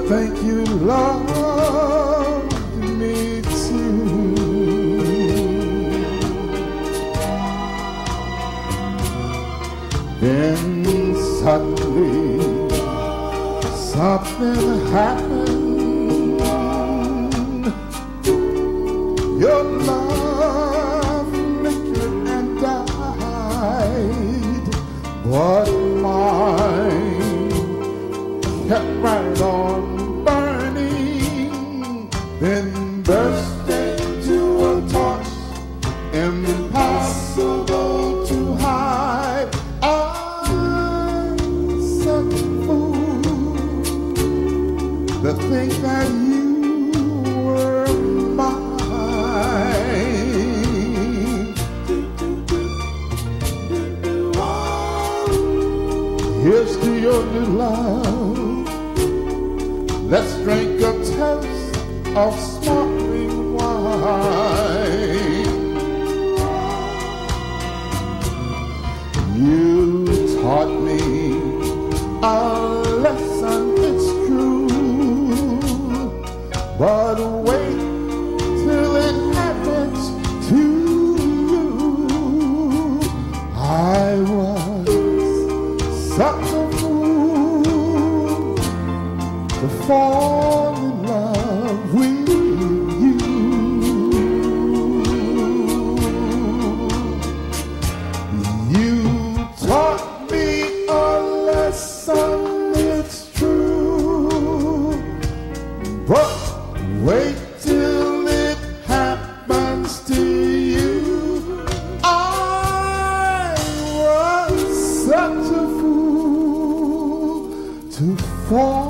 think you loved me too. Then suddenly something happened. Your love flickered and died, but mine kept right on burning, then burst into a torch impossible to hide. I'm such a fool to think that you were mine. Here's to your new love. Let's drink a toast of sparkling wine. You taught me a lesson, it's true, but wait till it happens to you. I was such a fool to fall in love with you. You taught me a lesson, it's true, but wait till it happens to you. I was such a fool to fall